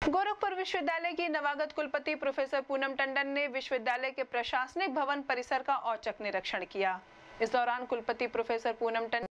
गोरखपुर विश्वविद्यालय की नवागत कुलपति प्रोफेसर पूनम टंडन ने विश्वविद्यालय के प्रशासनिक भवन परिसर का औचक निरीक्षण किया। इस दौरान कुलपति प्रोफेसर पूनम टंडन